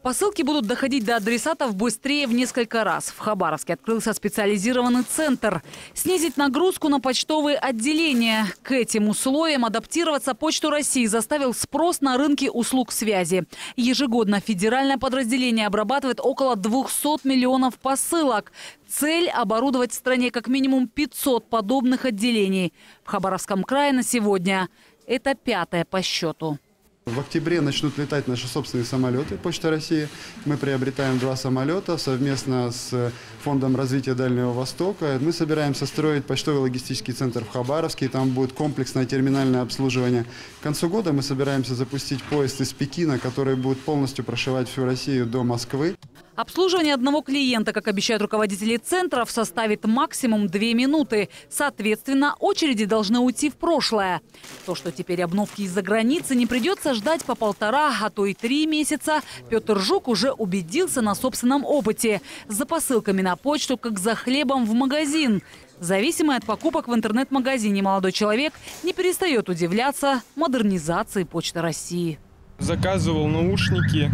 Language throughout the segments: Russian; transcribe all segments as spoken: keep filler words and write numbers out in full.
Посылки будут доходить до адресатов быстрее в несколько раз. В Хабаровске открылся специализированный центр. Снизить нагрузку на почтовые отделения. К этим условиям адаптироваться Почту России заставил спрос на рынке услуг связи. Ежегодно федеральное подразделение обрабатывает около двухсот миллионов посылок. Цель – оборудовать в стране как минимум пятьсот подобных отделений. В Хабаровском крае на сегодня это пятое по счету. В октябре начнут летать наши собственные самолеты Почта России. Мы приобретаем два самолета совместно с Фондом развития Дальнего Востока. Мы собираемся строить почтовый логистический центр в Хабаровске. Там будет комплексное терминальное обслуживание. К концу года мы собираемся запустить поезд из Пекина, который будет полностью прошивать всю Россию до Москвы. Обслуживание одного клиента, как обещают руководители центров, составит максимум две минуты. Соответственно, очереди должны уйти в прошлое. То, что теперь обновки из-за границы не придется ждать по полтора, а то и три месяца, Петр Жук уже убедился на собственном опыте. За посылками на почту, как за хлебом в магазин. Зависимый от покупок в интернет-магазине молодой человек не перестает удивляться модернизации Почты России. Заказывал наушники.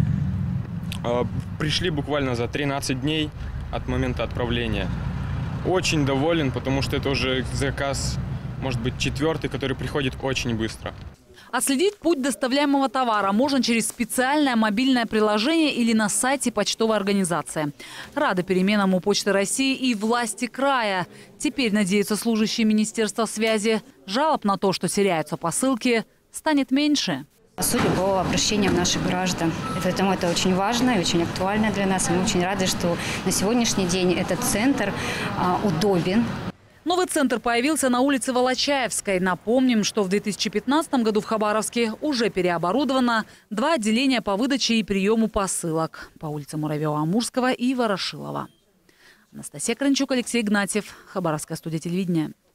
Пришли буквально за тринадцать дней от момента отправления. Очень доволен, потому что это уже заказ, может быть, четвертый, который приходит очень быстро. Отследить путь доставляемого товара можно через специальное мобильное приложение или на сайте почтовой организации. Рады переменам у Почты России и власти края. Теперь, надеются служащие Министерства связи, жалоб на то, что теряются посылки, станет меньше. Судя по обращениям наших граждан. Поэтому это очень важно и очень актуально для нас. Мы очень рады, что на сегодняшний день этот центр а, удобен. Новый центр появился на улице Волочаевской. Напомним, что в две тысячи пятнадцатом году в Хабаровске уже переоборудовано два отделения по выдаче и приему посылок по улице Муравьева-Амурского и Ворошилова. Анастасия Кранчук, Алексей Игнатьев. Хабаровская студия телевидения.